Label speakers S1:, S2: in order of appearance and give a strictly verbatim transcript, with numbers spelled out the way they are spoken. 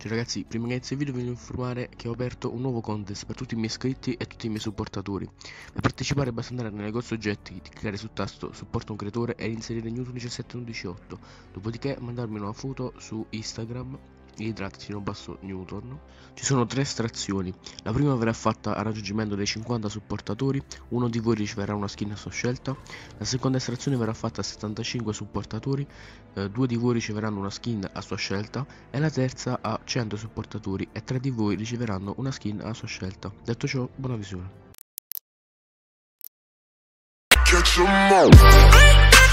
S1: Ciao ragazzi, prima che inizi il video voglio informare che ho aperto un nuovo contest per tutti i miei iscritti e tutti i miei supportatori. Per partecipare basta andare nel negozio oggetti, cliccare sul tasto supporta un creatore e inserire Newton diciassette uno diciotto, dopodiché mandarmi una foto su Instagram i-newton. Ci sono tre estrazioni. La prima verrà fatta al raggiungimento dei cinquanta supportatori, uno di voi riceverà una skin a sua scelta. La seconda estrazione verrà fatta a settantacinque supportatori, eh, due di voi riceveranno una skin a sua scelta, e la terza a cento supportatori e tre di voi riceveranno una skin a sua scelta. Detto ciò, buona visione.